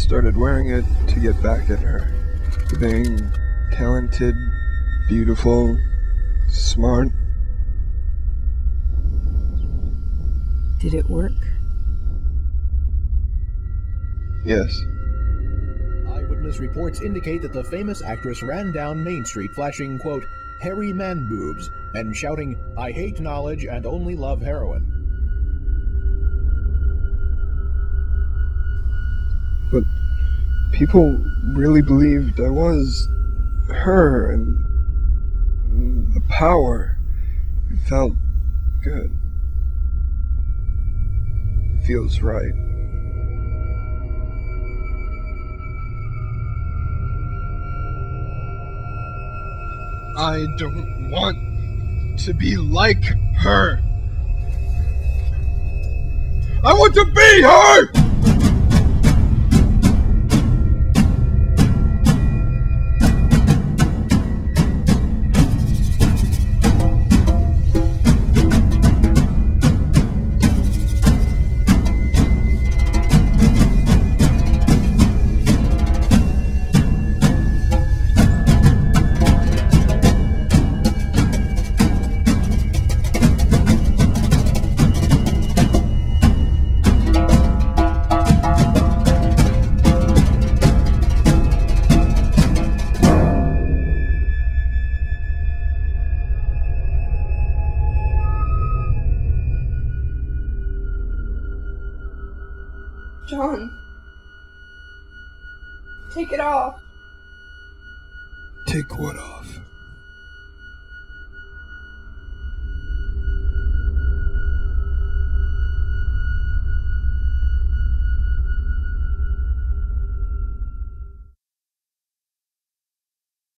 started wearing it to get back at her. Being talented, beautiful, smart. Did it work? Yes. Eyewitness reports indicate that the famous actress ran down Main Street flashing, quote, hairy man boobs and shouting, "I hate knowledge and only love heroin." But people really believed I was her, and the power. It felt good. Feels right. I don't want to be like her. I want to be her! Jon, take it off. Take what off?